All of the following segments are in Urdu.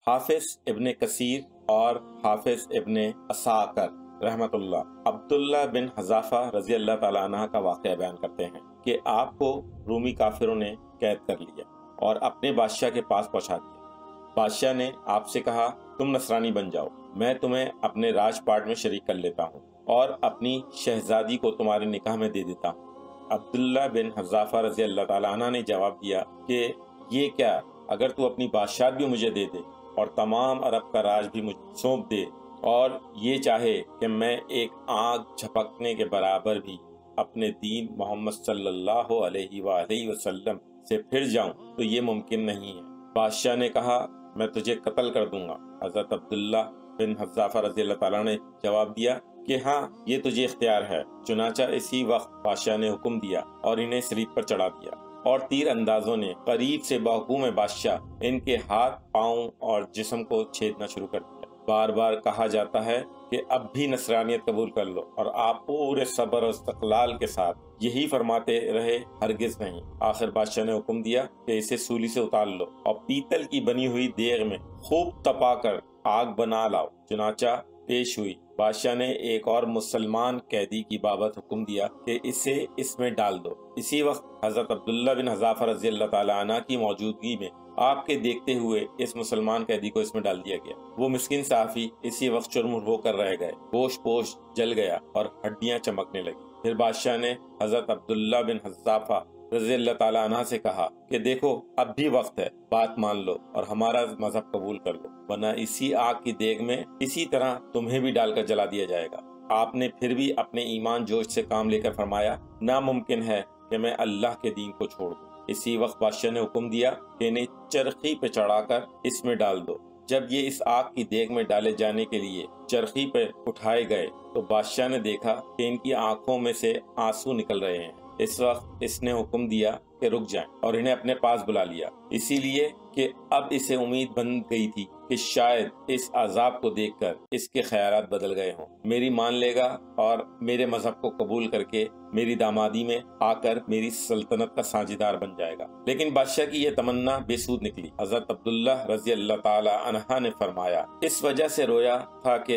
حافظ ابن کثیر اور حافظ ابن اساکر رحمت اللہ عبداللہ بن حذافہ رضی اللہ تعالیٰ عنہ کا واقعہ بیان کرتے ہیں کہ آپ کو رومی کافروں نے قید کر لیا اور اپنے بادشاہ کے پاس پہنچا دیا۔ بادشاہ نے آپ سے کہا تم نصرانی بن جاؤ، میں تمہیں اپنے راج پاٹ میں شریک کر لیتا ہوں اور اپنی شہزادی کو تمہارے نکاح میں دے دیتا ہوں۔ عبداللہ بن حذافہ رضی اللہ تعالیٰ عنہ نے جواب دیا کہ یہ کیا، اگر تو اپنی بادشاہت بھی مجھے دے دے اور تمام عرب کا راج بھی مجھے سونپ دے اور یہ چاہے کہ میں ایک آنکھ جھپکنے کے برابر بھی اپنے دین محمد صلی اللہ علیہ وآلہ وسلم سے پھر جاؤں تو یہ ممکن نہیں ہے۔ بادشاہ نے کہا میں تجھے قتل کر دوں گا۔ حضرت عبداللہ بن حذافہ رضی اللہ تعالیٰ نے جواب دیا کہ ہاں یہ تجھے اختیار ہے۔ چنانچہ اسی وقت بادشاہ نے حکم دیا اور انہیں سلیب پر چڑھا دیا اور تیر اندازوں نے قریب سے بحکوم بادشاہ ان کے ہاتھ، پاؤں اور جسم کو چھیدنا شروع کر دیا۔ بار بار کہا جاتا ہے کہ اب بھی نصرانیت قبول کر لو، اور آپ پورے صبر اور استقلال کے ساتھ یہی فرماتے رہے، ہرگز نہیں۔ آخر بادشاہ نے حکم دیا کہ اسے سولی سے اتار لو اور پیتل کی بنی ہوئی دیگ میں خوب تپا کر آگ بنا لاؤ۔ چنانچہ پیش ہوئی۔ بادشاہ نے ایک اور مسلمان قیدی کی بابت حکم دیا کہ اسے اس میں ڈال دو۔ اسی وقت حضرت عبداللہ بن حذافہ رضی اللہ تعالیٰ عنہ کی موجودگی میں آپ کے دیکھتے ہوئے اس مسلمان قیدی کو اس میں ڈال دیا گیا۔ وہ مسکین صحافی اسی وقت چرمر ہو کر رہ گئے، گوشت پوش جل گیا اور ہڈیاں چمکنے لگی۔ پھر بادشاہ نے حضرت عبداللہ بن حذافہ رضی اللہ تعالیٰ عنہ سے کہا کہ دیکھو اب بھی وقت ہے، بات مان لو اور ہمارا مذہب قبول کر لو، ورنہ اسی آگ کی دیگ میں اسی طرح تمہیں بھی ڈال کر جلا دیا جائے گا۔ آپ نے پھر بھی اپنے ایمان جوش سے کام لے کر فرمایا ناممکن ہے کہ میں اللہ کے دین کو چھوڑ دوں۔ اسی وقت بادشاہ نے حکم دیا کہ انہیں چرخی پہ چڑھا کر اس میں ڈال دو۔ جب یہ اس آگ کی دیگ میں ڈالے جانے کے لیے چرخی پہ اٹھائے گئے تو بادشاہ نے دیکھا کہ ان کی آنکھوں میں سے آنسو نکل رہے ہیں۔ اس وقت اس نے حکم دیا کہ رک جائیں اور انہیں اپنے پاس بلا لیا، اسی لیے کہ اب اسے امید بن گئی تھی کہ شاید اس عذاب کو دیکھ کر اس کے خیالات بدل گئے ہوں، میری مان لے گا اور میرے مذہب کو قبول کر کے میری دامادی میں آ کر میری سلطنت کا ساجدار بن جائے گا۔ لیکن بادشاہ کی یہ تمنا بے سود نکلی۔ حضرت عبداللہ رضی اللہ تعالی عنہ نے فرمایا اس وجہ سے رویا تھا کہ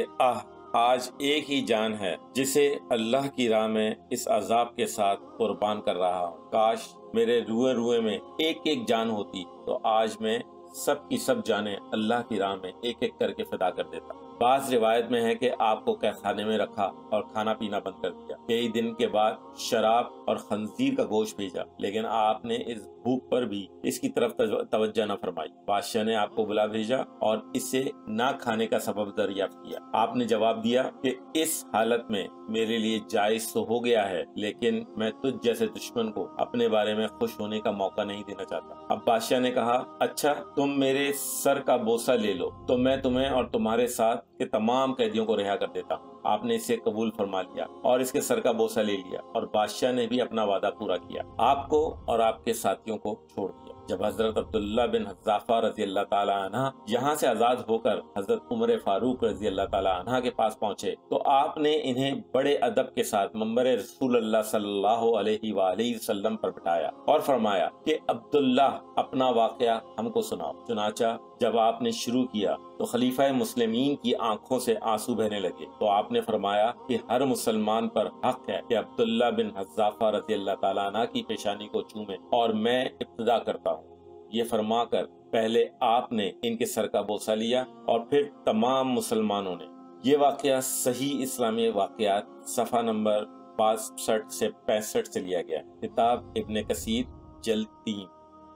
آج ایک ہی جان ہے جسے اللہ کی راہ میں اس عذاب کے ساتھ قربان کر رہا ہوں۔ کاش میرے روئے روئے میں ایک ایک جان ہوتی تو آج میں سب کی سب جانیں اللہ کی راہ میں ایک ایک کر کے فدا کر دیتا۔ بعض روایت میں ہے کہ آپ کو قید خانے میں رکھا اور کھانا پینا بند کر دیا۔ کئی دن کے بعد شراب اور خنزیر کا گوشت بھیجا، لیکن آپ نے اس بھوک پر بھی اس کی طرف توجہ نہ فرمائی۔ بادشاہ نے آپ کو بلا بھیجا اور اسے نہ کھانے کا سبب دریافت کیا۔ آپ نے جواب دیا کہ اس حالت میں میرے لیے جائز تو ہو گیا ہے، لیکن میں تجھ جیسے دشمن کو اپنے بارے میں خوش ہونے کا موقع نہیں دینا چاہتا۔ اب بادشاہ نے کہا اچھا تم میرے سر کا بوسہ لے لو تو میں تمہیں اور تمہارے ساتھ کے تمام قیدیوں کو رہا کر دیتا ہوں۔ آپ نے اسے قبول فرما لیا اور اس کے سر کا بوسہ لے لیا، اور بادشاہ نے بھی اپنا وعدہ پورا کیا، آپ کو اور آپ کے ساتھیوں کو چھوڑ دیا۔ جب حضرت عبداللہ بن حذافہ رضی اللہ تعالی عنہ یہاں سے آزاد ہو کر حضرت عمر فاروق رضی اللہ تعالی عنہ کے پاس پہنچے تو آپ نے انہیں بڑے ادب کے ساتھ منبر رسول اللہ صلی اللہ علیہ وآلہ وسلم پر بٹھایا اور فرمایا کہ عبداللہ اپنا واقعہ ہم کو سناؤ۔ چنانچہ جب آپ نے شروع کیا تو خلیفہ مسلمین کی آنکھوں سے آنسو بہنے لگے، تو آپ نے فرمایا کہ ہر مسلمان پر حق ہے کہ عبداللہ بن حذافہ رضی اللہ تعالیٰ عنہ کی پیشانی کو چومے، اور میں ابتدا کرتا ہوں۔ یہ فرما کر پہلے آپ نے ان کے سر کا بوسہ لیا اور پھر تمام مسلمانوں نے۔ یہ واقعہ صحیح اسلامی واقعات صفحہ نمبر 62 سے 65 سے لیا گیا ہے، کتاب ابن کثیر جلد 3۔